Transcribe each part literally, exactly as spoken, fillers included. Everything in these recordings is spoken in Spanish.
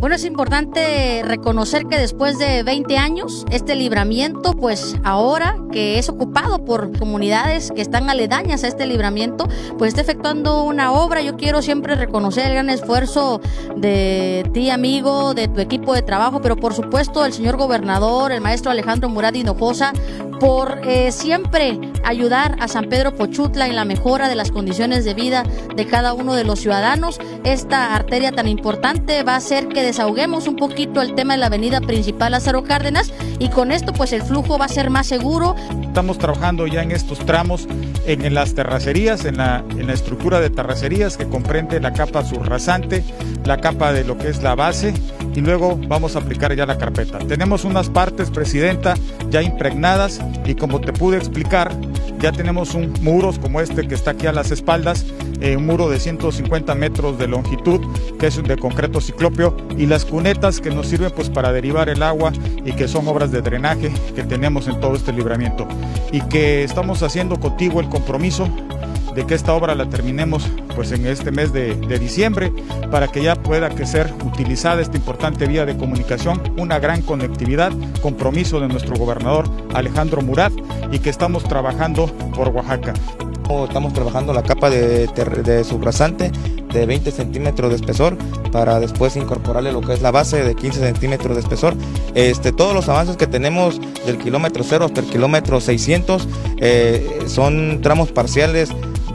Bueno, es importante reconocer que después de veinte años, este libramiento, pues ahora que es ocupado por comunidades que están aledañas a este libramiento, pues está efectuando una obra. Yo quiero siempre reconocer el gran esfuerzo de ti, amigo, de tu equipo de trabajo, pero por supuesto el señor gobernador, el maestro Alejandro Murat Hinojosa, por eh, siempre ayudar a San Pedro Pochutla en la mejora de las condiciones de vida de cada uno de los ciudadanos. Esta arteria tan importante va a hacer que desahoguemos un poquito el tema de la avenida principal Lázaro Cárdenas, y con esto pues el flujo va a ser más seguro. Estamos trabajando ya en estos tramos, en, en las terracerías, en la, en la estructura de terracerías que comprende la capa subrasante, la capa de lo que es la base, y luego vamos a aplicar ya la carpeta. Tenemos unas partes, Presidenta, ya impregnadas, y como te pude explicar, ya tenemos un muros como este que está aquí a las espaldas, eh, un muro de ciento cincuenta metros de longitud, que es de concreto ciclópeo, y las cunetas que nos sirven pues para derivar el agua, y que son obras de drenaje que tenemos en todo este libramiento, y que estamos haciendo contigo el compromiso de que esta obra la terminemos pues en este mes de, de diciembre, para que ya pueda que ser utilizada esta importante vía de comunicación, una gran conectividad, compromiso de nuestro gobernador Alejandro Murat, y que estamos trabajando por Oaxaca. Estamos trabajando la capa de, de subrasante de veinte centímetros de espesor, para después incorporarle lo que es la base de quince centímetros de espesor. Este, todos los avances que tenemos del kilómetro cero hasta el kilómetro seiscientos eh, son tramos parciales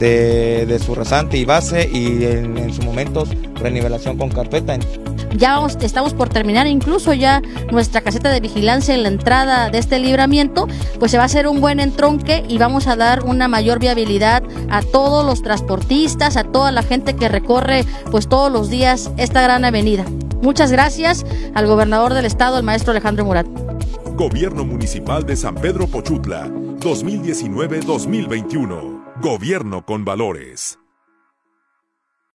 de, de subrasante y base, y en, en sus momentos renivelación con carpeta. Ya vamos, estamos por terminar incluso ya nuestra caseta de vigilancia en la entrada de este libramiento, pues se va a hacer un buen entronque y vamos a dar una mayor viabilidad a todos los transportistas, a toda la gente que recorre pues todos los días esta gran avenida. Muchas gracias al gobernador del estado, el maestro Alejandro Murat. Gobierno Municipal de San Pedro Pochutla, dos mil diecinueve a dos mil veintiuno. Gobierno con valores.